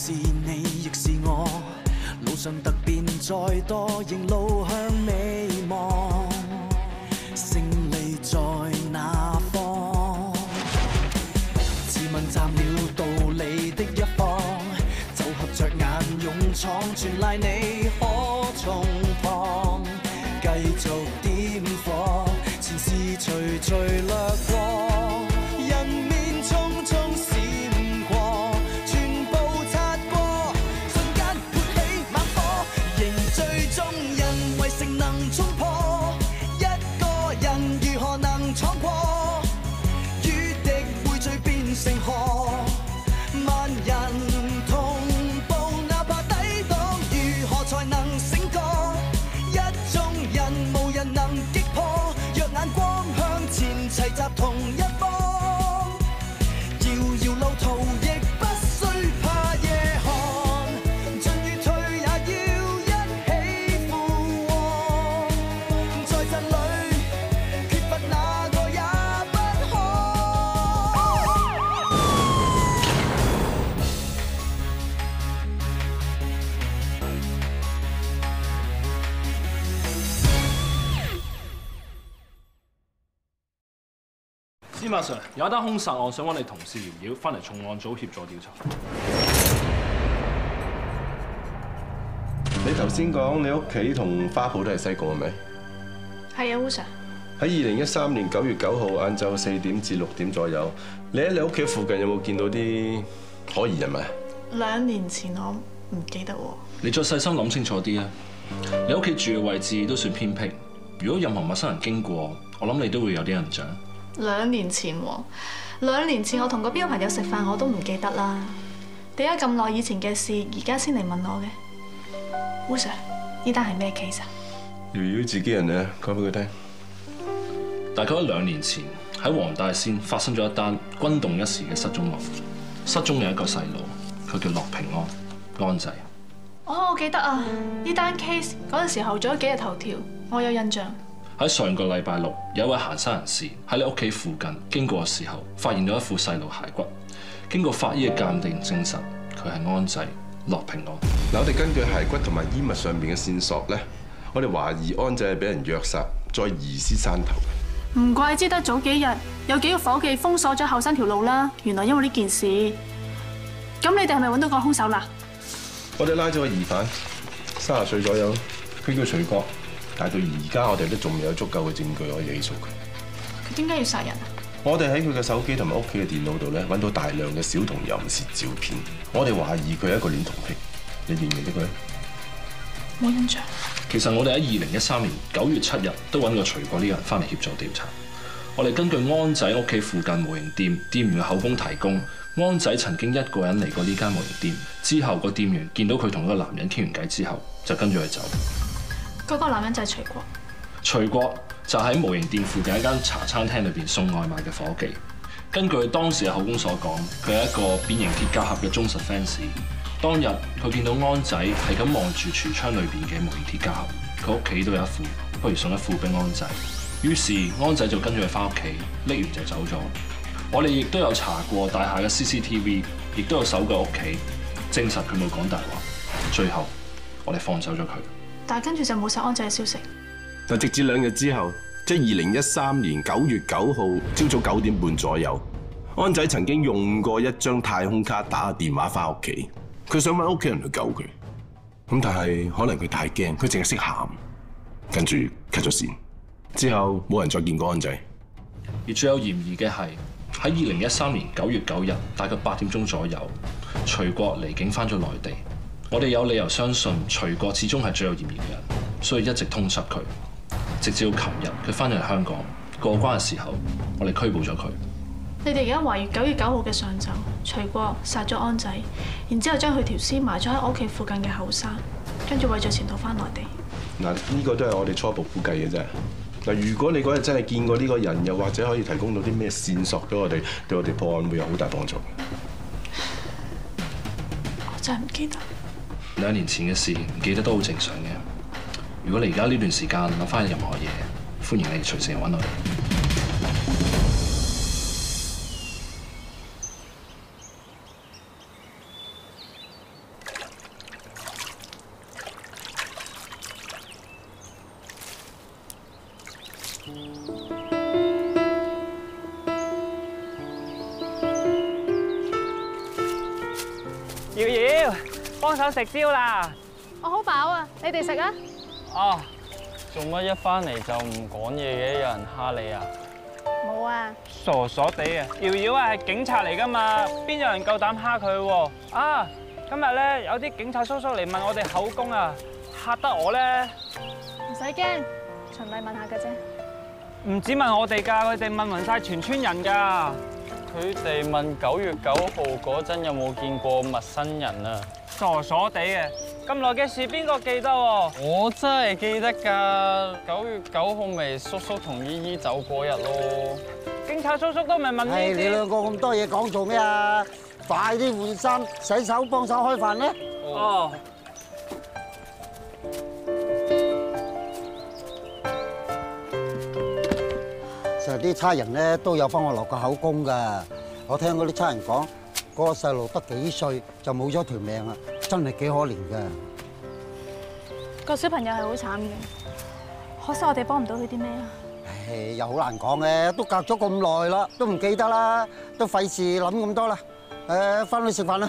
是你亦是我，路上突變再多，仍路向美望。勝利在哪方？自問站了道理的一方，就合着眼勇闖，全賴你可重放，繼續點火，前事隨隨掠過。 同一方，遙遙路途亦不需怕夜寒，進與退也要一起赴往，在陣裏缺乏哪個也不可。 司馬 Sir， 有一單兇殺案，想揾你同事姚繞翻嚟重案組協助調查。 你頭先講你屋企同花圃都係西貢係咪？ 係啊，烏 Sir。 喺2013年9月9號晏晝4點至6點左右，你喺你屋企附近有冇見到啲可疑人物？2 年前我唔記得喎。 你再細心諗清楚啲啊！你屋企住嘅位置都算偏僻，如果任何陌生人經過，我諗你都會有啲印象。 2年前喎，2年前我同個邊個朋友食飯，我都唔記得啦。點解咁耐以前嘅事，而家先嚟問我嘅？烏 Sir， 呢單係咩 case 啊？ 瑤瑤自己人咧，講俾佢聽。 大概2年前喺黃大仙發生咗一單轟動一時嘅失蹤案，失蹤嘅一個細路，佢叫樂平安，安仔。 哦，我記得啊，呢單 case 嗰陣時候做咗幾日頭條，我有印象。 喺上個禮拜六，有一位行山人士喺你屋企附近經過嘅時候，發現到一副細路骸骨。經過法醫嘅鑑定證實，佢係安仔樂平安。 嗱，我哋根據骸骨同埋衣物上邊嘅線索咧，我哋懷疑安仔係俾人虐殺，再移屍山頭。 唔怪之得早幾日有幾個伙計封鎖咗後山條路啦，原來因為呢件事。咁你哋係咪揾到個兇手啦？ 我哋拉咗個疑犯，30歲左右，佢叫徐國。 但到而家，我哋都仲未有足夠嘅證據可以起訴佢。 佢點解要殺人啊？ 我哋喺佢嘅手機同埋屋企嘅電腦度咧，揾到大量嘅小童淫褻照片。我哋懷疑佢係一個戀童癖。你認唔認得佢？ 冇印象。 其實我哋喺2013年9月7日都揾過徐國呢個人翻嚟協助調查。我哋根據安仔屋企附近模型店店員嘅口供提供，安仔曾經一個人嚟過呢間模型店。之後個店員見到佢同嗰個男人傾完偈之後，就跟住佢走。 嗰個男人就係徐國。 徐國就喺模型店附近一間茶餐廳裏邊送外賣嘅伙計。根據當時嘅口供所講，佢係一個變形鐵甲俠嘅忠實 fans。當日佢見到安仔係咁望住櫥窗裏邊嘅模型鐵甲俠，佢屋企都有一副，不如送一副俾安仔。於是安仔就跟住佢翻屋企，拎完就走咗。我哋亦都有查過大廈嘅 CCTV， 亦都有搜過屋企，證實佢冇講大話。最後我哋放走咗佢。 但係跟住就冇晒安仔嘅消息。 但直至2日之後，即係2013年9月9號朝早9點半左右，安仔曾經用過一張太空卡打個電話翻屋企，佢想揾屋企人去救佢。咁但係可能佢太驚，佢淨係識喊，跟住 cut 咗線。之後冇人再見過安仔。 而最有嫌疑嘅係喺2013年9月9日大概8點鐘左右，徐國離境翻咗內地。 我哋有理由相信徐國始終係最有嫌疑嘅人，所以一直通緝佢，直至到琴日佢翻咗嚟香港過關嘅時候，我哋拘捕咗佢。 你哋而家懷疑9月9號嘅上晝，徐國殺咗安仔，然之後將佢條屍埋咗喺我屋企附近嘅後山，跟住為咗潛逃翻內地。嗱， 呢個都係我哋初步估計嘅啫。嗱，如果你嗰日真係見過呢個人，又或者可以提供到啲咩線索俾我哋，對我哋破案會有好大幫助。 我真係唔記得。 2年前嘅事唔記得都好正常嘅。如果你而家呢段時間諗翻起任何嘢，歡迎你隨時嚟揾我哋。 瑤瑤，幫手食蕉啦！ 我好飽啊，你哋食啊？ 哦，做乜一翻嚟就唔講嘢嘅？有人蝦你啊？ 冇啊。 傻傻地啊！瑤瑤啊係警察嚟噶嘛，邊有人夠膽蝦佢喎？啊，今日咧有啲警察叔叔嚟問我哋口供啊，嚇得我咧。 唔使驚，循例問下嘅啫。 唔止問我哋㗎，佢哋問勻晒全村人㗎。佢哋問9月9號嗰陣有冇見過陌生人啊？傻傻地嘅，咁耐嘅事邊個記得喎？我真係記得㗎，9月9號咪叔叔同姨姨走嗰日咯。警察叔叔都未問呢啲。 你兩個咁多嘢講做咩啊？快啲換衫、洗手、幫手開飯啦！ 哦。 其實啲差人咧都有幫我落個口供㗎。我聽嗰啲差人講，嗰個細路得幾歲就冇咗條命啊，真係幾可憐㗎。 個小朋友係好慘嘅，可惜我哋幫唔到佢啲咩啊。 唉，又好難講嘅，都隔咗咁耐啦，都唔記得啦，都費事諗咁多啦。返去食飯啦。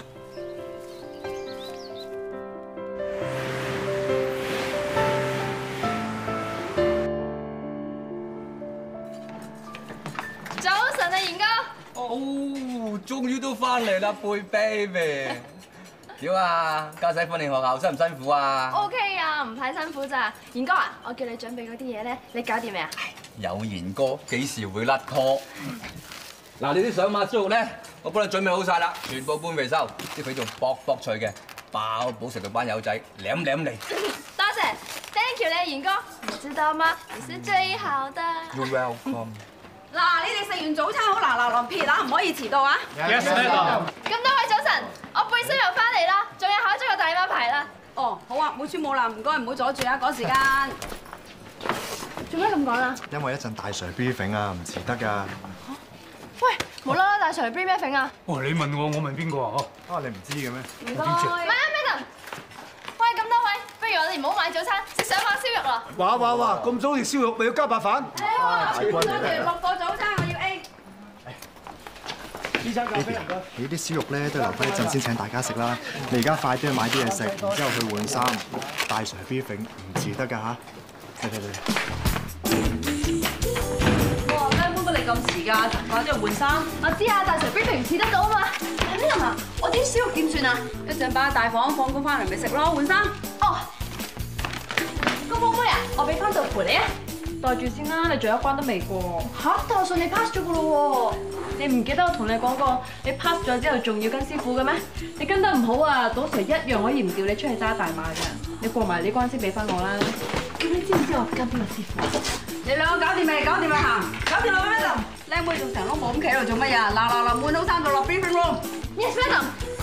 早晨啊，賢哥。 哦，終於都翻嚟啦，貝 baby。點啊？家仔訓練學校辛唔辛苦啊 ？OK 啊，唔太辛苦咋。賢哥啊，我叫你準備嗰啲嘢咧，你搞掂未啊？ 有賢哥，幾時會甩 call？嗱，你啲上馬豬肉咧，我幫你準備好晒啦，全部搬回收，啲皮仲薄薄脆嘅，爆保食到班友仔舐舐嚟。 多謝 ，thank you 咧，賢哥。你知道嗎？你是最好的。 You're welcome。 嗱，你哋食完早餐好嗱嗱臨撇啦，唔可以遲到啊 Yes, madam。 咁多位早晨，我背書又翻嚟啦，仲要考咗個大媽牌啦。 哦，好啊，冇穿冇爛，唔該，唔好阻住啊，趕時間。做咩咁講啊？ 因為一陣大 Sir briefing 啊，唔遲得㗎。 喂，無啦啦大 Sir brief 咩 thing 啊？ 哦，你問我，我問邊個啊？啊，你唔知嘅咩？ 唔該。唔係啊，madam。喂，咁多位，不如我哋唔好買早餐，食上馬燒肉啦。 哇！咁早食燒肉，咪要加白飯？ 多條6個早餐，我要 A。 呢餐咖啡唔該。你啲燒肉咧都留翻一陣先請大家食啦。你而家快啲去買啲嘢食，然之後去換衫。大 Sir briefing 唔遲得㗎嚇。嚟。 哇，咩搬乜你咁遲㗎？快啲去換衫。 我知啊，大 Sir briefing 唔似得到啊嘛。係咩人啊？我啲燒肉點算啊？ 一陣擺喺大房，放工翻嚟咪食咯，換衫。 哦。咁可唔可以啊？我俾翻道陪你啊。 袋住先啦，你仲有一關都未過。 嚇！但我信你 pass 咗㗎咯喎。 你唔記得我同你講過，你 pass 咗之後仲要跟師傅嘅咩？你跟得唔好啊，到時一樣可以唔叫你出去揸大馬㗎。你過埋呢關先俾翻我啦。咁你知唔知我跟邊個師傅？你兩個搞掂未？搞掂啦行，搞掂啦，madam。靚妹仲成碌冇咁企喺度做乜呀？嗱，換好衫就落 briefing room。 Yes, madam。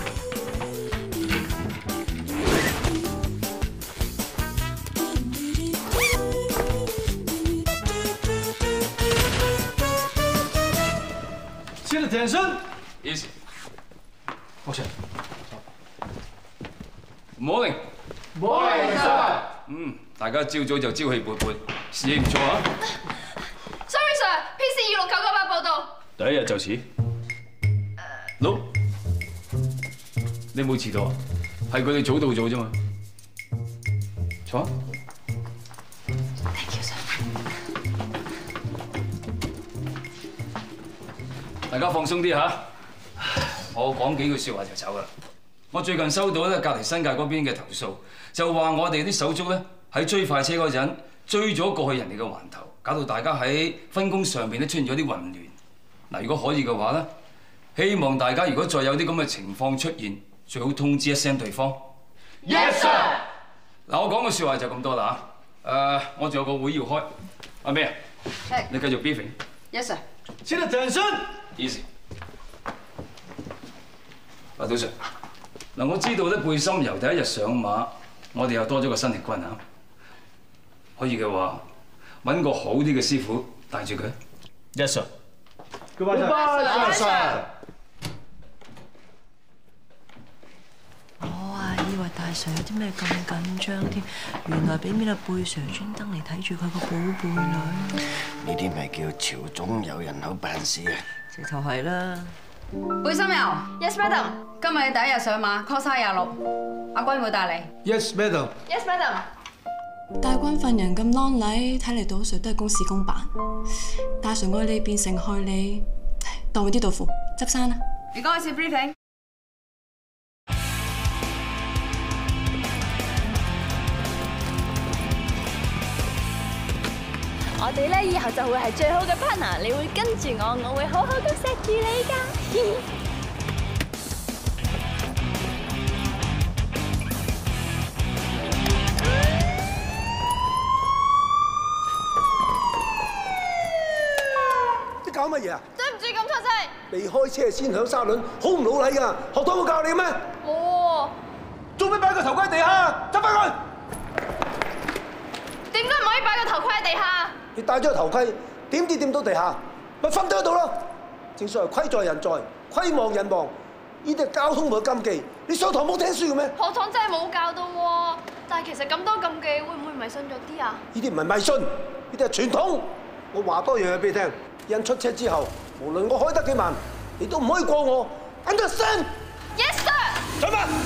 Sit attention. Easy. Okay. Morning. Morning, sir. 大家朝早就朝氣勃勃，士氣唔錯啊。 Sorry, sir. PC 26998報道。 第一日就遲。No， 你冇遲到啊？係佢哋早到咗啫嘛。坐。 Thank you, sir。 大家放鬆啲嚇，我講幾句説話就走啦。我最近收到咧隔離新界嗰邊嘅投訴，就話我哋啲手足咧喺追快車嗰陣追咗過去人哋嘅環頭，搞到大家喺分工上邊咧出現咗啲混亂。嗱，如果可以嘅話咧，希望大家如果再有啲咁嘅情況出現，最好通知一聲對方。 Yes, sir。 嗱，我講嘅説話就咁多啦嚇。我仲有個會要開，阿咩啊？ 係。 你繼續 briefing。 Yes, sir。 Sit attention. Easy。杜 Sir， 嗱，我知道咧背心由第一日上馬，我哋又多咗個新力軍啊！可以嘅話，揾個好啲嘅師傅帶住佢。Yes sir。 Goodbye, sir。 我啊以為大 Sir 有啲咩咁緊張添，原來俾面阿貝 Sir 專登嚟睇住佢個寶貝女。 呢啲咪叫朝中有人口辦事啊！ 直頭係啦。 背心油 Yes, madam. 今日第一日上馬 call 晒26，阿君會帶你。 Yes, madam. Yes, madam. 大軍份人咁啷禮，睇嚟杜 Sir 都係公事公辦。大 Sir 愛你變成害你，當佢啲豆腐執生啦。 如果開始 briefing。 我哋咧以後就會係最好嘅 partner， 你會跟住我，我會好好咁錫住你㗎。 你搞乜嘢啊？ 對唔住咁出聲。 未開車先響沙輪，好唔老禮㗎！學堂冇教你咩？ 冇。 做咩擺個頭盔喺地下？執翻佢！ 點解唔可以擺個頭盔喺地下？ 你戴咗個頭盔，點跌到地下，咪瞓咗喺度咯。正所謂規在人在，規望人亡，呢啲係交通部嘅禁忌。你上堂冇聽書嘅咩？ 學堂真係冇教到喎，但係其實咁多禁忌，會唔會迷信咗啲啊？ 呢啲唔係迷信，呢啲係傳統。我話多樣嘢俾你聽，人出車之後，無論我開得幾慢，你都唔可以過我。Understand? Yes, sir. 上吧。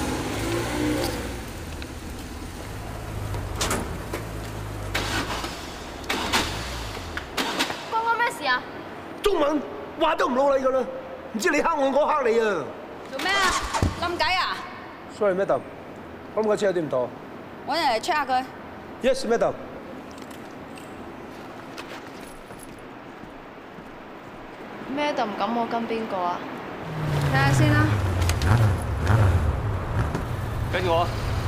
中文話都唔老禮㗎啦，唔知你黑我黑你啊！ 做咩啊？冧計啊 ？Sorry, madam， 我諗個車有啲唔妥。 揾人嚟 check 下佢。 Yes, madam。 Madam， 咁我跟邊個啊？ 睇下先啦。 跟住我。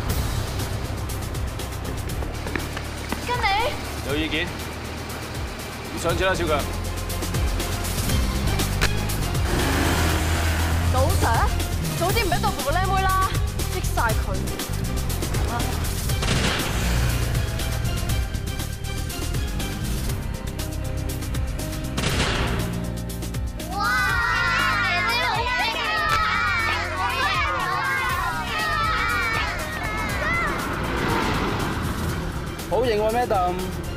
跟你。 有意見？上車啦，小強。 老 Sir， 早啲唔俾杜甫個靚妹啦，激晒佢。哇！你好勁啊！ 好型喎 ，Madam。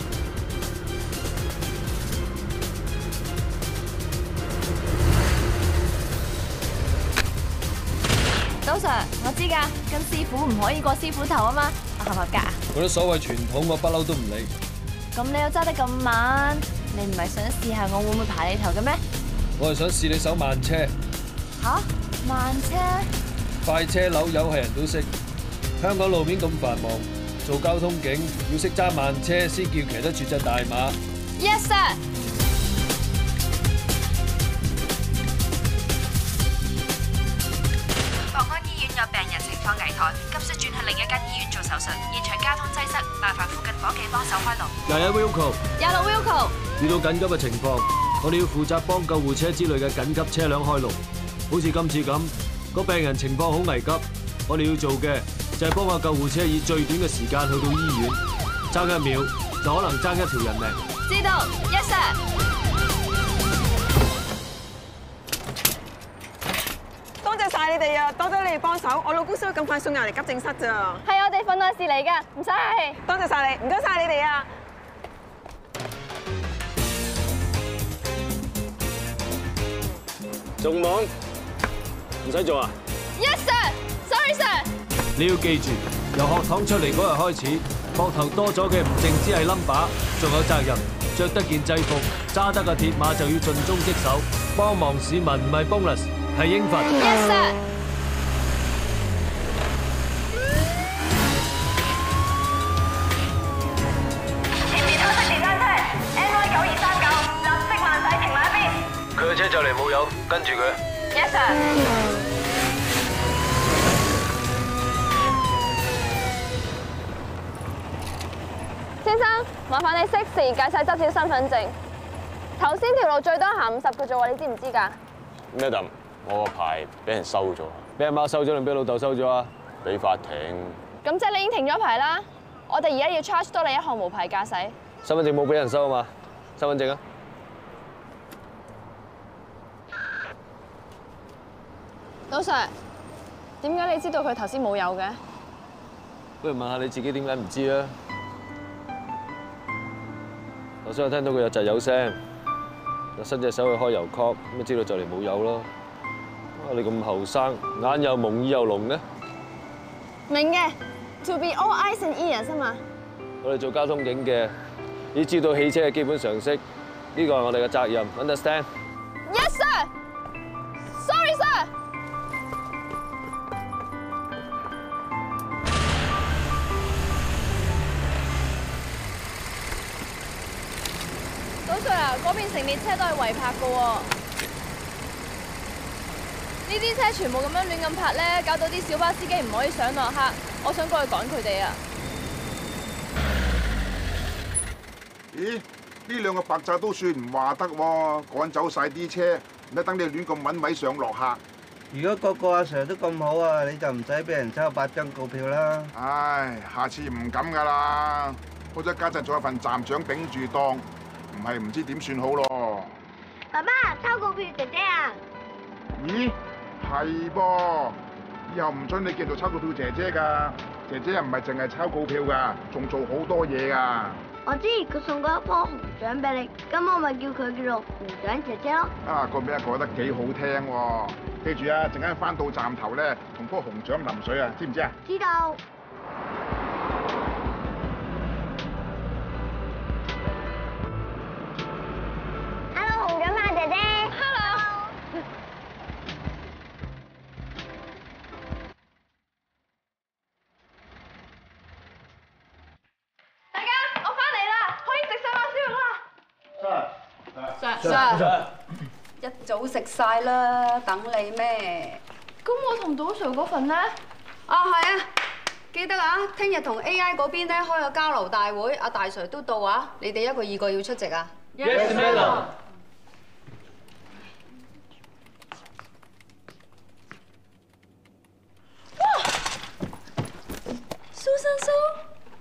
杜 Sir， 我知㗎，跟師傅唔可以過師傅頭啊嘛，我合唔合格啊？ 嗰啲所謂傳統我不嬲都唔理。 咁你又揸得咁慢，你唔係想試下我會唔會爬你頭嘅咩？ 我係想試你手慢車。 吓？慢車？ 快車扭油係人都識，香港路面咁繁忙，做交通警要識揸慢車先叫騎得住隻大馬。 Yes sir。 有病人情況危殆，急需轉去另一間醫院做手術，現場交通擠塞，麻煩附近伙計幫手開路。 21 Wilco， 26 Wilco， 遇到緊急嘅情況，我哋要負責幫救護車之類嘅緊急車輛開路。好似今次咁，個病人情況好危急，我哋要做嘅就係幫個救護車以最短嘅時間去到醫院，爭1秒就可能爭一條人命。 知道 ，Yes sir。 多謝晒你哋啊！多謝你哋幫手，我老公需要咁快送人嚟急症室咋？ 係我哋份內事嚟㗎，唔使客氣。 多謝晒你，唔該晒你哋啊！ 仲忙？唔使做啊 ？Yes sir，sorry sir。 你要記住，由學堂出嚟嗰日開始，膊頭多咗嘅唔淨止係冧把，仲有責任。着得件制服，揸得個鐵馬就要盡忠職守，幫忙市民唔係 bonus。係應份。 Yes sir。 前面黑色電單車 NY 9239，立即慢駛停埋一邊。 佢嘅車就嚟冇油，跟住佢。 Yes sir。先生，麻煩你適時介晒執照身份證。頭先條路最多行50個啫喎，你知唔知㗎 ？Madam， 我個牌俾人收咗。 俾阿媽收咗定俾老豆收咗啊？ 俾法庭。 咁即係你已經停咗牌啦。我哋而家要 charge 多你1項無牌駕駛。 身份證冇俾人收啊嘛？身份證啊？ 老 Sir， 點解你知道佢頭先冇油嘅？ 不如問下你自己點解唔知啊？頭先我聽到佢有窒油聲，就伸隻手去開油曲，咁咪知道就嚟冇油咯。 你咁後生，眼又朦耳又聾嘅。 明嘅 ，to be all eyes and ears 啊嘛。 我哋做交通警嘅，要知道汽車嘅基本常識，呢個係我哋嘅責任。Understand？ Yes sir。Sorry sir。早 Sir 啊，嗰邊成列車都係違泊嘅喎。呢啲車全部咁樣亂咁泊咧，搞到啲小巴司機唔可以上落客。我想過去趕佢哋啊！ 咦？呢兩個白債都算唔話得喎，趕走晒啲車，唔得等你亂咁揾位上落客。 如果個個阿 Sir 都咁好啊，你就唔使俾人抽8張告票啦。 唉，下次唔敢㗎啦。好在家陣仲有份站長頂住檔，唔係唔知點算好咯。 爸爸，抽告票姐姐啊！ 咦？係噃，以後唔准你叫做抽告票姐姐㗎，姐姐又唔係淨係抽告票㗎，仲做好多嘢㗎。 我知佢送過一棵紅獎俾你，咁我咪叫佢叫做紅獎姐姐咯。 啊，個名改得幾好聽喎！記住啊，陣間翻到站頭咧，同棵紅獎淋水啊，知唔知啊？ 知道。Hello， 紅獎花姐姐。Hello。 大家，我翻嚟啦，可以食細馬燒肉啦。 Sir，一早食晒啦，等你咩？ 咁我同賭 Sir 嗰份咧？ 啊，係啊，記得啊，聽日同 AI 嗰邊咧開個交流大會，阿大 Sir 都到啊，你哋1個2個要出席啊。 Yes, madam。 哇！蘇生蘇。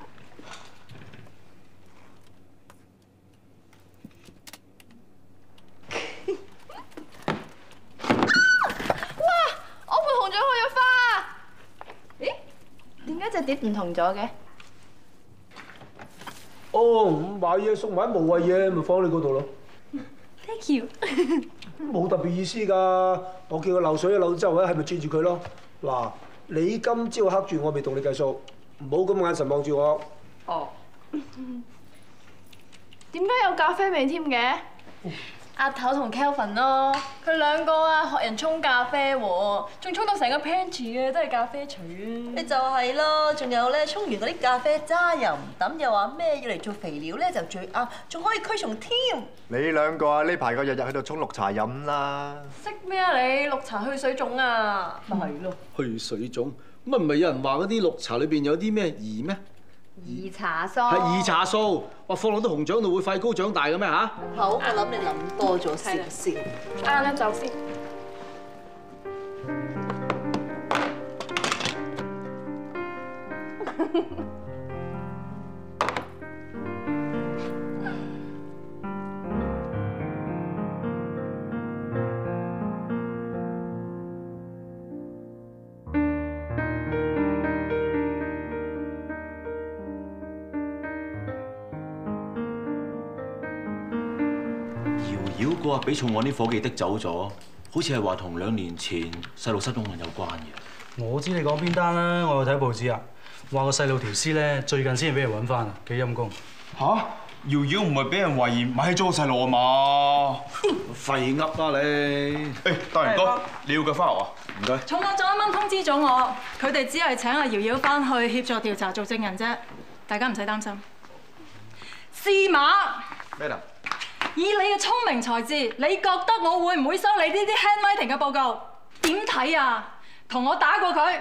點解隻碟唔同咗嘅？ 哦，買嘢送埋啲無謂嘢，咪放喺你嗰度咯。 Thank you。 冇特別意思㗎，我叫佢漏水漏之後咧，係咪轉住佢咯？嗱，你今朝黑住我未同你計數，唔好咁眼神望住我。 哦。點解有咖啡味添嘅？阿頭同 Kelvin 咯，佢兩個啊學人沖咖啡喎，仲沖到成個 pantry 嘅都係咖啡錘啊！ 你就係咯，仲有咧，沖完嗰啲咖啡渣又唔抌，又話咩要嚟做肥料咧就最啱，仲可以驅蟲添。 你兩個啊，呢排個日日喺度沖綠茶飲啦。 識咩啊你？綠茶去水腫啊！咪係咯。 去水腫，咁啊唔係有人話嗰啲綠茶裏邊有啲咩兒咩？ 兒茶素。 係兒茶素，話放落啲紅獎度會快高長大嘅咩嚇？ 好，我諗你諗多咗少少。 啱啦，走先。 妖嗰日俾重案啲伙計的走咗，好似係話同2年前細路失蹤案有關嘅。 我知你講邊單啦，我有睇報紙啊，話個細路條屍咧最近先至俾人揾翻啊，幾陰公。 嚇！瑤瑤唔係俾人懷疑買咗個細路啊嘛？ 廢噏啦你！ 誒，大人哥，你要嘅花牛啊？唔該。 重案組啱啱通知咗我，佢哋只係請阿瑤瑤翻去協助調查做證人啫，大家唔使擔心。司馬。 咩啊？ 以你嘅聰明才智，你覺得我會唔會收你呢啲 handwriting 嘅報告？點睇啊？同我打過佢。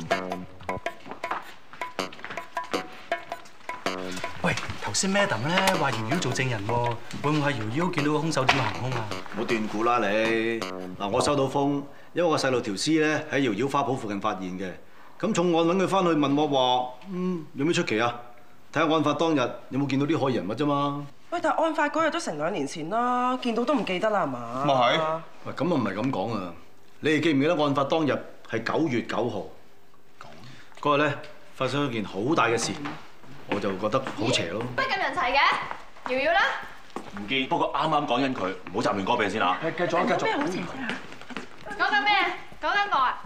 喂，頭先 Madam 咧話瑤瑤做證人喎，會唔會係瑤瑤見到個兇手點樣行兇啊？ 唔好斷估啦你！嗱，我收到風，因為個細路條屍咧喺瑤瑤花圃附近發現嘅，咁重案揾佢翻去問我話，有咩出奇啊？睇下案發當日有冇見到啲可疑人物啫嘛。 喂，但係案發嗰日都成2年前啦，見到都唔記得啦，係嘛？ 咪係。喂，咁啊唔係咁講啊！你哋記唔記得案發當日係9月9號？嗰日咧發生一件好大嘅事，我就覺得好邪咯。 不咁人齊嘅，瑤瑤啦。 唔不過啱啱講緊佢，唔好雜亂歌病先嚇。 繼續。 講緊咩？ 講緊我啊？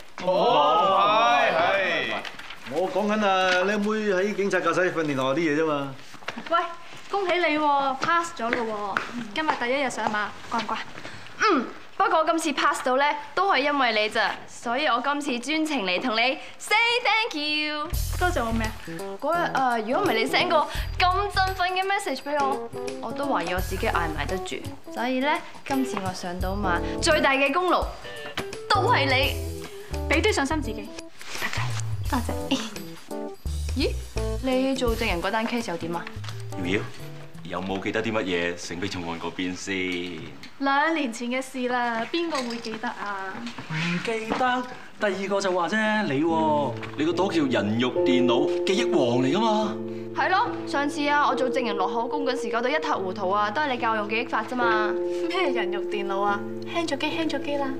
我講緊啊，靚妹喺警察駕駛訓練學校啲嘢啫嘛。 喂，恭喜你喎 ，pass 咗咯喎！今日第一日上馬，乖唔乖？ 不過今次 pass 到咧，都係因為你咋，所以我今次專程嚟同你 say thank you。 多謝我咩？ 嗰日如果唔係你 send 個咁振奮嘅 message 俾我，我都懷疑我自己捱唔捱得住。所以咧，今次我上到馬，最大嘅功勞都係你， 俾啲信心自己。多謝。 咦？你做證人嗰單 case 又點啊？ 瑤瑤，有冇記得啲乜嘢醒俾重案嗰邊先 ？2年前嘅事啦，邊個會記得啊？ 唔記得，第二個就話啫，你喎， 你個朵叫人肉電腦記憶王嚟㗎嘛？ 係咯，上次啊，我做證人落口供嗰時搞到一塌糊塗啊，都係你教我用記憶法啫嘛。 咩人肉電腦啊？輕咗機啦。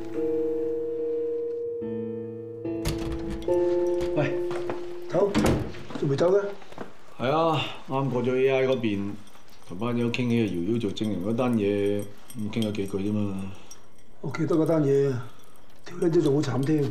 喂，走，仲未走嘅？ 係啊，啱過咗 AI 嗰邊，同班友傾起瑤瑤做證人嗰單嘢，咁傾咗幾句啫嘛。 我記得嗰單嘢，條僆仔仲好慘添。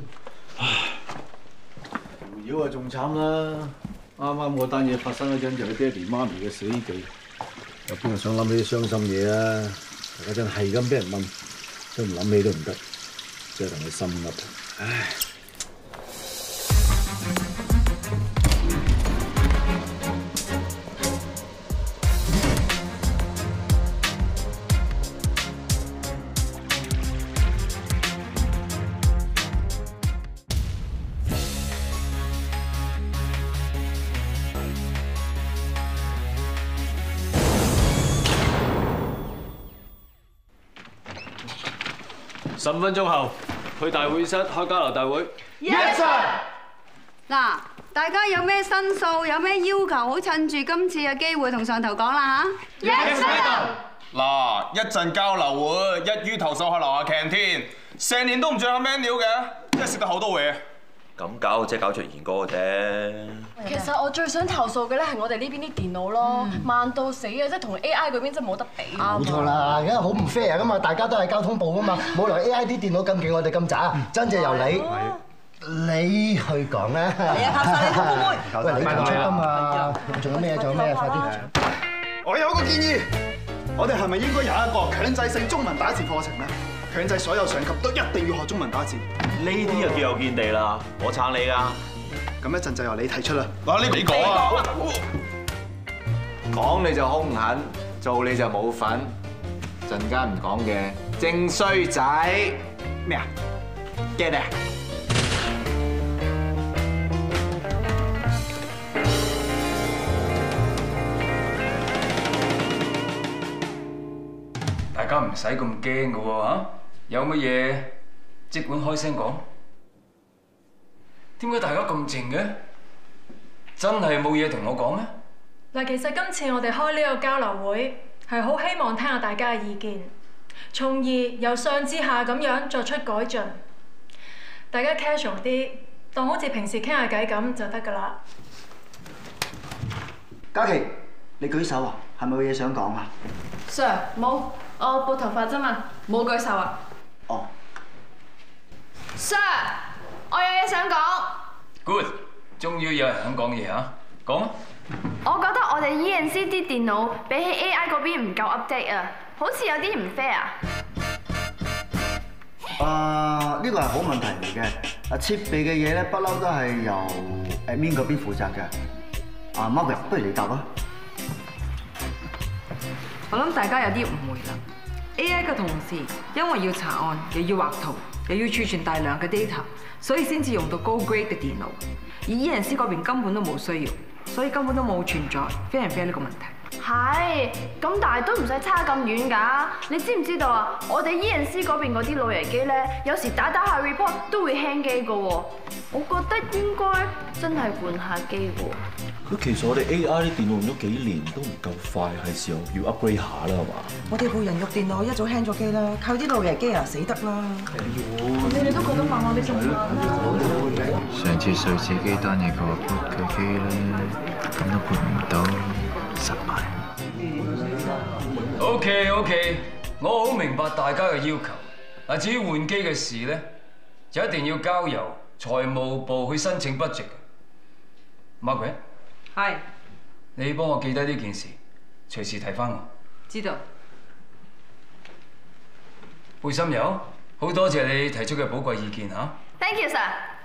瑤瑤啊，仲慘啦！啱啱嗰單嘢發生嗰陣，就係爹哋媽咪嘅死忌，有邊個想諗起啲傷心嘢啊？嗰陣係咁俾人問，都唔諗起都唔得，即係同佢心噏。唉。15分鐘後去大會室開交流大會。 Yes sir。嗱，大家有咩申訴，有咩要求，好趁住今次嘅機會同上頭講啦嚇。Yes sir。 嗱，一陣交流會，一於投訴去樓下 canteen，成年都唔着下 menu 嘅，真係食得好多嘢。 咁搞即係搞出賢哥嘅啫。 其實我最想投訴嘅咧係我哋呢邊啲電腦咯，慢到死啊！即係同 AI 嗰邊真係冇得比。 冇錯啦，因為好唔 fair 噶嘛，大家都係交通部噶嘛，冇理由 AI 啲電腦咁勁，我哋咁渣，真係由你去講啦。係啊，靠晒你妹妹。喂，你講出啊嘛，仲有咩？快啲！ 我有個建議，我哋係咪應該有一個強制性中文打字課程咧？強制所有上級都一定要學中文打字。 呢啲就叫有見地啦，我撐你㗎。 咁一陣就由你提出啦。 嗱，你講啊！ 講你就兇狠，做你就冇份。陣間唔講嘅，正衰仔咩啊 ？get 啊！ 大家唔使咁驚㗎喎嚇，有乜嘢即管開聲講。點解大家咁靜嘅？真係冇嘢同我講咩？ 嗱，其實今次我哋開呢個交流會係好希望聽下大家嘅意見，從而由上至下咁樣作出改進。大家 casual 啲，當好似平時傾下偈咁就得㗎啦。 嘉琪，你舉手啊？係咪有嘢想講啊 ？Sir， 冇，我撥頭髮啫嘛，冇舉手啊。 哦。 Sir， 我有嘢想講。 Good， 終於有人肯講嘢啊！講啊！ 我覺得我哋 ENC 啲電腦比起 AI 嗰邊唔夠 update 啊，好似有啲唔 fair 啊。 呢個係好問題嚟嘅。設備嘅嘢咧，不嬲都係由 admin 嗰邊負責嘅。Margaret， 不如你答啊。 我諗大家有啲誤會啦。AI 嘅同事因為要查案，又要畫圖，又要儲存大量嘅 data， 所以先至用到高 grade 嘅電腦。而 ENC 嗰邊根本都冇需要，所以根本都冇存在 fair 唔 fair 呢個問題。 係，咁但係都唔使差咁遠㗎。你知唔知道啊？我哋 ENC 嗰邊嗰啲老爺機咧，有時打下 report 都會 hang 機㗎喎。我覺得應該真係換下機喎。 其實我哋 AI 啲電腦用咗幾年都唔夠快，係時候要 upgrade 下啦，係嘛？ 我哋部人肉電腦一早 hang 咗機啦，靠啲老爺機啊死得啦！ 你哋都覺得慢我哋仲慢啦。 上次瑞士機單嘢個 boot 佢機咧，咁都 boot 唔到，失敗。 OK， 我好明白大家嘅要求。嗱，至於換機嘅事咧， 就一定要交由財務部去申請 budget 嘅。Margaret， 係。 你幫我記低呢件事，隨時提翻我。 知道。 貝心友，好多謝你提出嘅寶貴意見嚇。 Thank you, sir。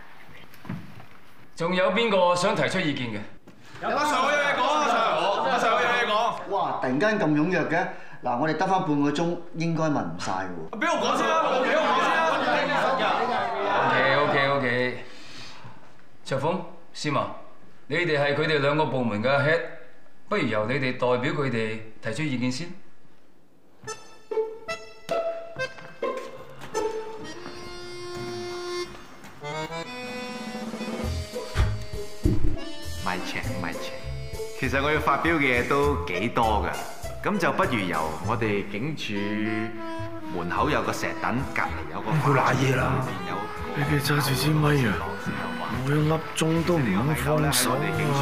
仲有邊個想提出意見嘅？ 阿 Sir 有嘢講，阿 Sir 有嘢講。 哇！突然間咁踴躍嘅，嗱，我哋得翻半個鐘，應該問唔晒喎。 俾我講先啦，俾我講先啦。 OK。卓峰、司馬，你哋係佢哋兩個部門嘅 head， 不如由你哋代表佢哋提出意見先。 咪請，其實我要發表嘅嘢都幾多㗎，咁就不如由我哋警署門口有個石凳，隔離有個。 唔好賴嘢啦！你哋揸住支咪啊，我一粒鐘都唔肯放手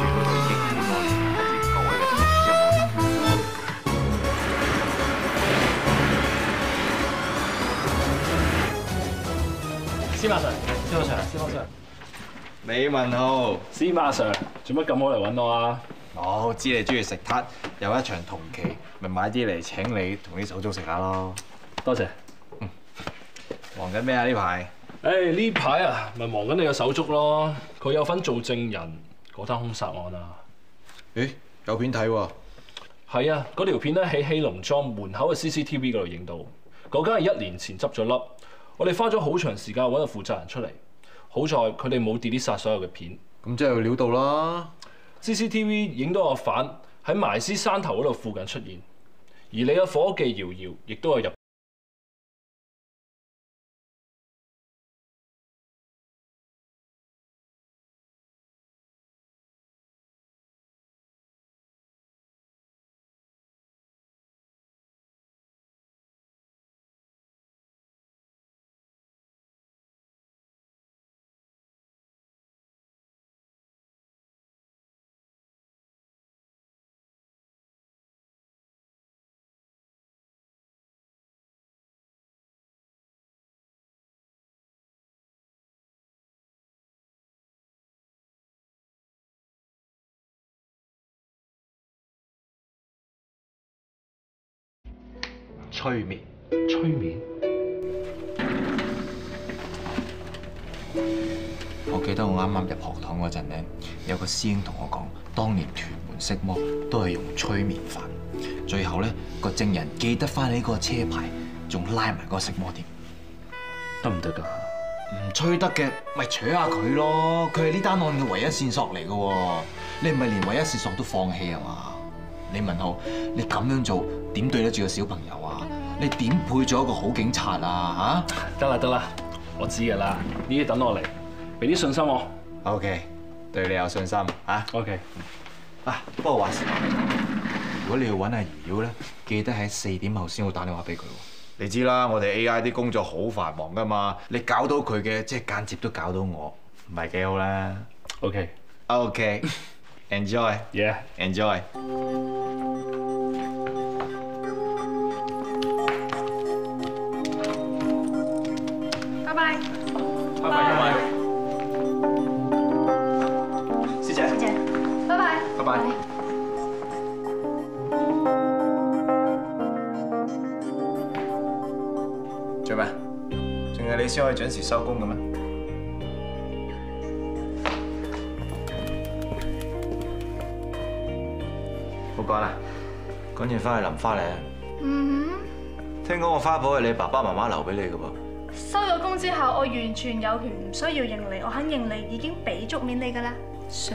司馬 Sir， 李文浩， 司馬 Sir， 做乜咁好嚟揾我啊？ 我知你中意食撻，有一場同期，咪買啲嚟請你同啲手足食下咯。 多謝。 忙緊咩啊？呢排？ 呢排啊，咪忙緊你個手足咯。佢有份做證人嗰單兇殺案啊。 有片睇喎。 係啊，嗰條片咧喺希隆莊門口嘅 CCTV 嗰度影到。嗰間係1年前執咗笠，我哋花咗好長時間揾個負責人出嚟。好在佢哋冇 delete 晒所有嘅片， 咁即係有料到啦。 CCTV 影到個犯喺埋屍山頭嗰度附近出現，而你嘅伙計瑤瑤亦都係入。 催眠。我記得我啱啱入學堂嗰陣咧，有個師兄同我講，當年屯門色魔都係用催眠法，最後咧個證人記得翻你嗰個車牌，仲拉埋嗰個色魔添， 得唔得㗎？ 唔吹得嘅，咪取下佢咯。佢係呢單案嘅唯一線索嚟嘅喎，你唔係連唯一線索都放棄啊嘛？李文浩，你咁樣做點對得住個小朋友啊？你點配做一個好警察啊？嚇！ 得啦，我知㗎啦，呢啲等我嚟，俾啲信心我。 OK， 對你有信心嚇。 OK。 不過話時話，如果你要揾阿瑤瑤咧，記得喺4點後先好打電話俾佢喎。你知啦，我哋 AI 啲工作好繁忙㗎嘛，你搞到佢嘅，即係間接都搞到我，唔係幾好啦。OK。Enjoy。Yeah。Enjoy。 拜拜。 拜拜。 師姐。拜拜。 拜拜。做咩？淨係你先可以準時收工嘅咩？好講啦，趕住翻去淋花嚟啊！聽講個花圃係你爸爸媽媽留俾你嘅噃。 收咗工之後，我完全有權唔需要認你，我肯認你已經俾足面你㗎啦，Sir。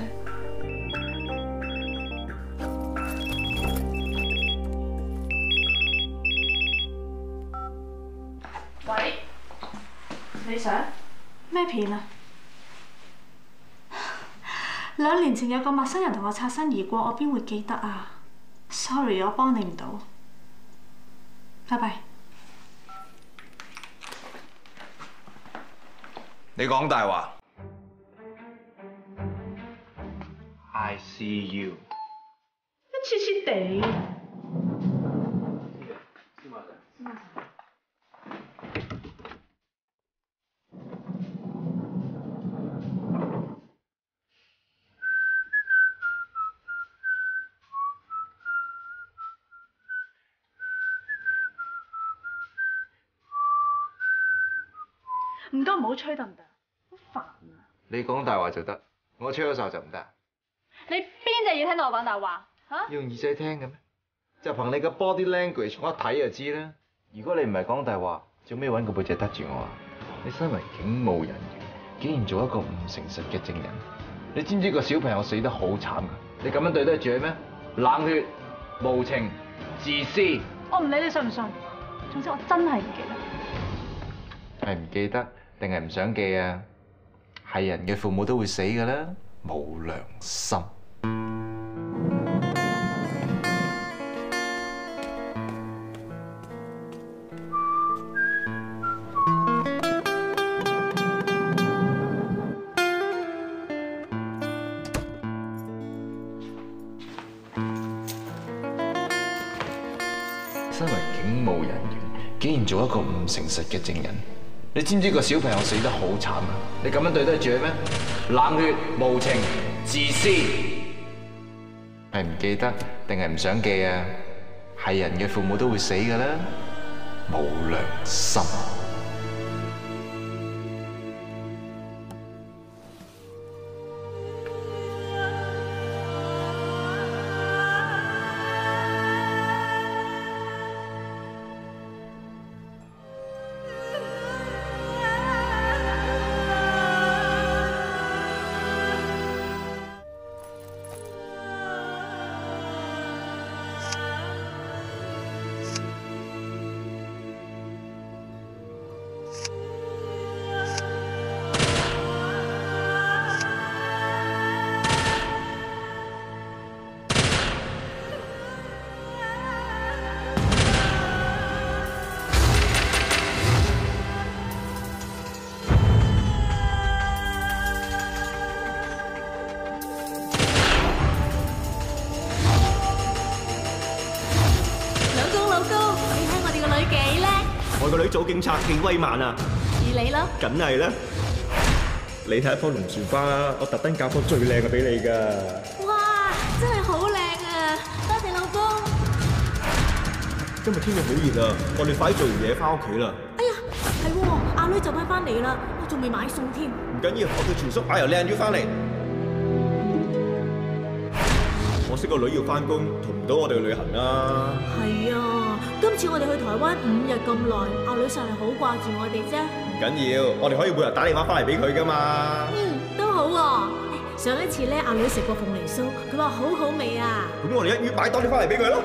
喂，你想咩片啊？2年前有個陌生人同我擦身而過，我邊會記得啊 ？Sorry， 我幫你唔到。拜拜。 你講大話。I see you。 黐黐地。 唔該唔好吹得唔得？好煩啊！ 你講大話就得，我吹咗哨就唔得。 你邊隻要聽到我講大話嚇？ 要用耳仔聽嘅咩？就憑你嘅 body language，我一睇就知啦。如果你唔係講大話，做咩揾個背脊得住我啊？你身為警務人員，竟然做一個唔誠實嘅證人，你知唔知個小朋友死得好慘㗎？你咁樣對得住佢咩？冷血、無情、自私。 我唔理你信唔信，總之我真係唔記得。 係唔記得定係唔想記啊？係人嘅父母都會死㗎啦，冇良心。身為警務人員，竟然做一個唔誠實嘅證人，你知唔知個小朋友死得好慘啊？你咁樣對得住佢咩？冷血、無情、自私，係唔記得定係唔想記啊？係人嘅父母都會死㗎啦，冇良心。 我個女做警察幾威猛啊！ 而你啦？ 梗係啦！你睇一棵龍船花啦，我特登揀棵最靚嘅俾你㗎。 哇！真係好靚啊！多謝老公。 今日天氣好熱啊，我哋快啲做完嘢翻屋企啦。 哎呀，係喎，阿女就快翻嚟啦，我仲未買餸添。 唔緊要，我叫全叔買油靚魚翻嚟。可惜個女要翻工，同唔到我哋去旅行啦。係啊， 今次我哋去台灣5日咁耐，阿女實係好掛住我哋啫。 唔緊要，我哋可以每日打電話翻嚟俾佢噶嘛。 都好喎。上一次咧，阿女食過鳳梨酥，佢話好好味啊。 咁我哋一於擺多啲翻嚟俾佢咯。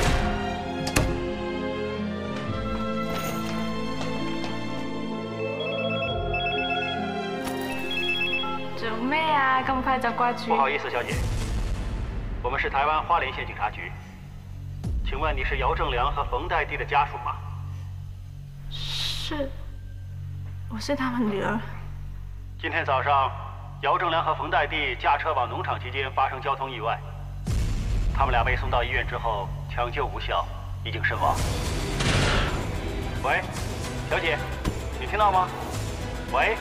做咩啊？咁快就掛住？ 不好意思，小姐，我們是台灣花蓮縣警察局。請問你是姚正良和馮代蒂的家屬嗎？ 是，我是他們女兒。 今天早上，姚正良和馮代蒂駕車往農場期間發生交通意外，他們倆被送到醫院之後搶救無效，已經身亡。喂，小姐，你聽到嗎？喂。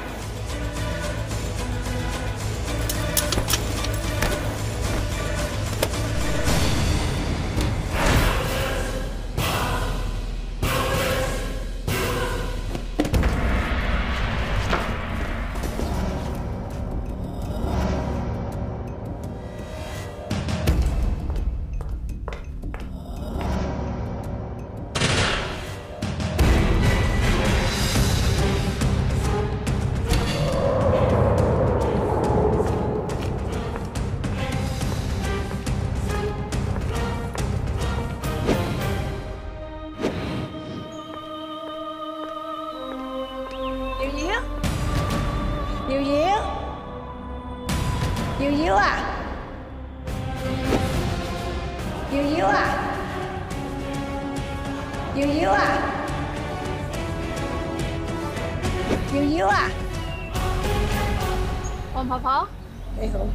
黃婆婆， 你好。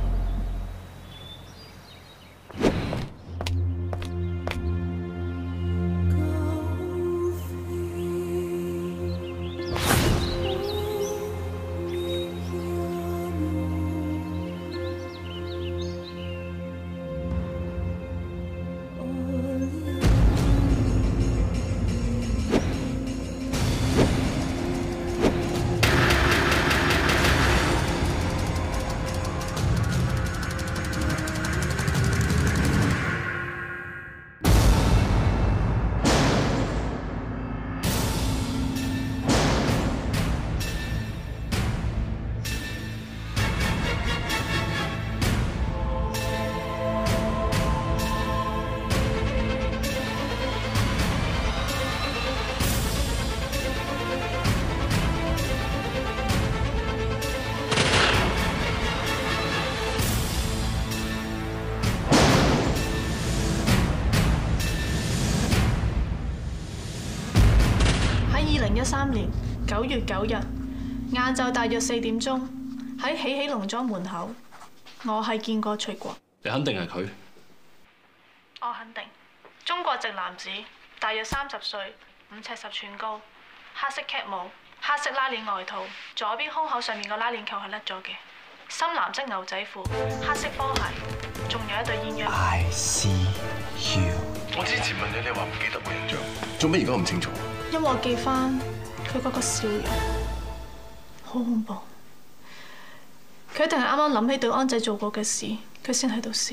2013年9月9日晏晝大約4點鐘喺喜喜農莊門口，我係見過徐國。 你肯定係佢？ 我肯定。中國籍男子，大約30歲，5尺10寸高，黑色 cap 帽，黑色拉鏈外套，左邊胸口上面個拉鏈扣係甩咗嘅，深藍色牛仔褲，黑色波鞋，仲有一對鴛鴦。 I see you。我之前問你，你話唔記得個印象，做咩而家咁清楚？ 因為我記翻佢嗰個笑容，好恐怖。佢一定係啱啱諗起對安仔做過嘅事，佢先喺度笑。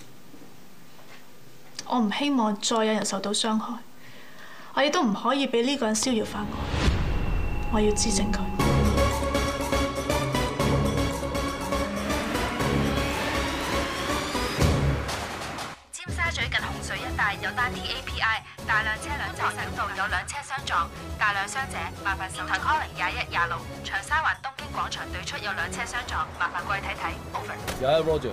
我唔希望再有人受到傷害，我亦都唔可以俾呢個人逍遙法外。我要指證佢。 尖沙咀近洪水一帶有單 DAPI， 大量車輛擠塞道有2車相撞，大量傷者，麻煩電台 calling 2126。長沙灣東京廣場對出有2車相撞，麻煩過去睇睇。Over。 Roger。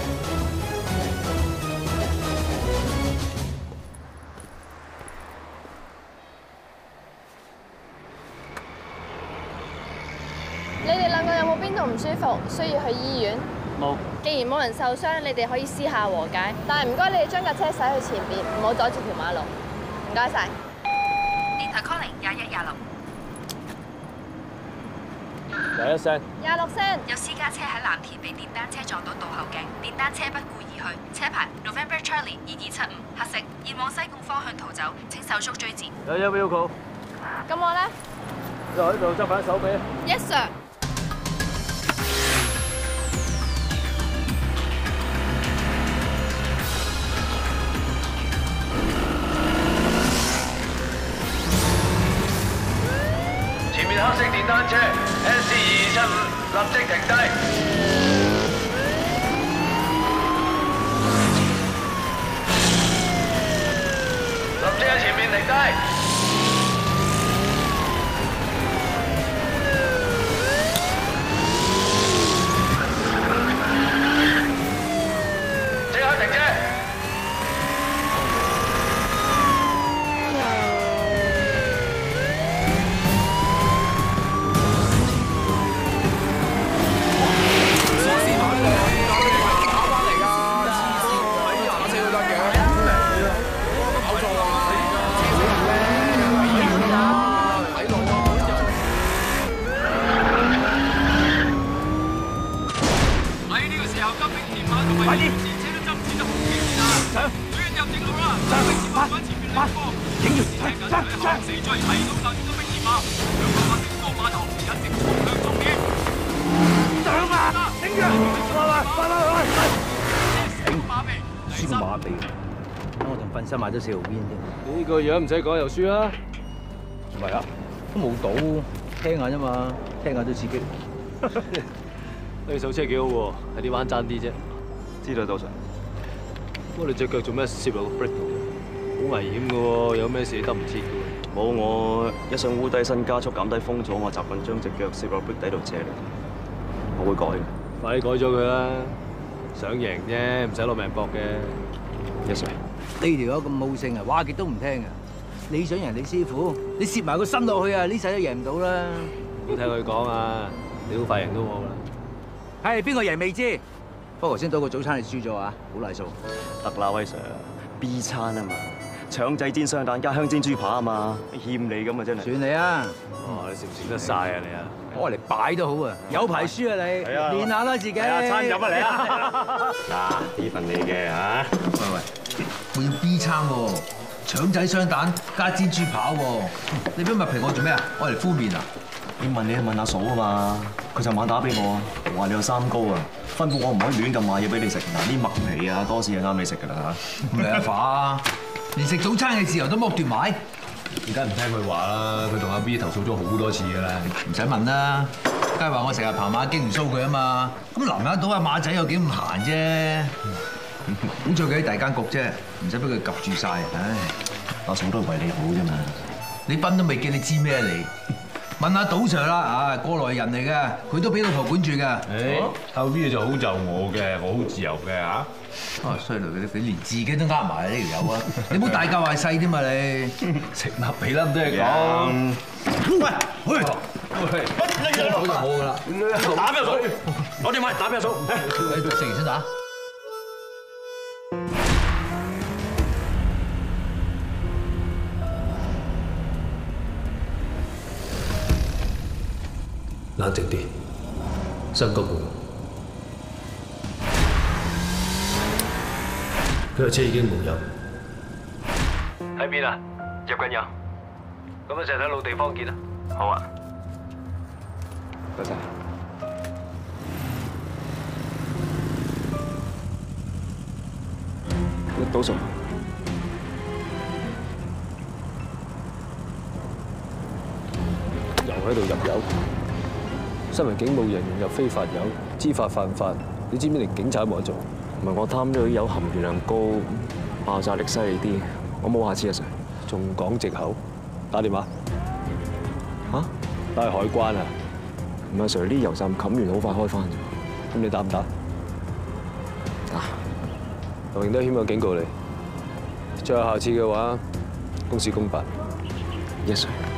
你哋兩個有冇邊度唔舒服，需要去醫院？ 冇。 既然冇人受傷，你哋可以私下和解，但係唔該你哋將架車駛去前邊，唔好阻住條馬路。唔該晒。 電台 calling 2126。 第一聲。 26聲。 有私家車喺藍田被電單車撞到倒後鏡，電單車不顧而去，車牌 November Charlie 2275，黑色，現往西貢方向逃走，請手速追截。 有一 Wilco。 咁我咧？ 就喺度執緊手臂。 Yes sir。 前面黑色電單車 SC2275，立即停低。立即喺前面停低。即刻停車。 快啲！車都執唔切得好幾線啊！上，主人入正路啦！上，警員，上！死追係咁就變咗兵團啊！兩個發成江碼頭，一直衝向終點。上啊！警員， 輸個馬鼻，我仲瞓身買咗4號煙添。呢個樣唔使講又輸啦。唔係啊，都冇賭，聽下啫嘛，聽下都刺激。呢手車幾好喎，喺啲彎爭啲啫。知道道 Sir。不過你隻腳做咩攝入個 brake 度？好危險㗎喎，有咩事得唔切㗎喎。 冇，我一想烏低身加速減低風阻，我習慣將隻腳攝落 brake 底度斜嚟。我會改嘅。 快啲改咗佢啦！想贏啫，唔使攞命搏嘅。 Yes Sir。 呢條友咁冇性啊，話極都唔聽啊！你想贏你師傅，你攝埋個心落去啊，呢世都贏唔到啦！ 唔好聽佢講啊，你好快贏到我啦！ 係邊個贏未知？不過頭先賭個早餐你輸咗啊，好賴數。 得啦，威 Sir，B 餐啊嘛，腸仔煎雙蛋加香煎豬扒啊嘛，欠你咁啊真係。 算你啊！ 哇，你食唔食得晒啊你啊？ 攞嚟擺都好啊，有排輸啊你，練下啦自己。 係啊，餐飲啊你啊！嗱，呢份你嘅嚇。 喂，我要 B 餐喎，腸仔雙蛋加煎豬扒喎。你俾麥皮我做咩啊？我嚟敷面啊！ 要問你問阿嫂啊嘛，佢就晚打俾我，話你有三高啊，吩咐我唔可以亂咁買嘢俾你食，嗱啲麥皮啊多士係啱你食㗎啦嚇。 你阿爸連食早餐嘅自由都剝奪埋， 而家唔聽佢話啦，佢同阿 B 投訴咗好多次㗎啦。 唔使問啦，梗係話我成日爬馬經唔騷佢啊嘛。咁臨間到阿馬仔有幾咁閒啫？好在佢喺第二間局啫，唔使俾佢及住晒。唉， 阿嫂都係為你好啫嘛。 你賓都未見你知咩你？ 問下賭 Sir 啦，啊過來人嚟嘅，佢都俾老婆管住嘅。 誒，後邊就好就我嘅，我好自由嘅嚇。 啊衰女嗰啲，連自己都呃埋呢條友啊！你唔好大教壞細添嘛你。 食粒俾粒都係講。喂， 好就好噶啦。 打邊個數？攞電話打邊個數？ 食完先打。 冷靜啲，深個門。佢架車已經冇油。喺邊啊？入緊油。咁一齊睇老地方見啦。好啊。多謝。 賭 Sir。 又喺度入油。身為警務人員入非法油，知法犯法，你知唔知連警察都冇得做？ 唔係我貪咗啲油含鉛量高，爆炸力犀利啲，我冇下次啊 Sir。 仲講藉口？打電話。 嚇？ 打去海關啊？ 唔係 Sir， 啲油站冚完好快開翻啫。 咁你打唔打？ 打。 劉榮德謙有警告你，再有下次嘅話，公事公辦。 Yes Sir。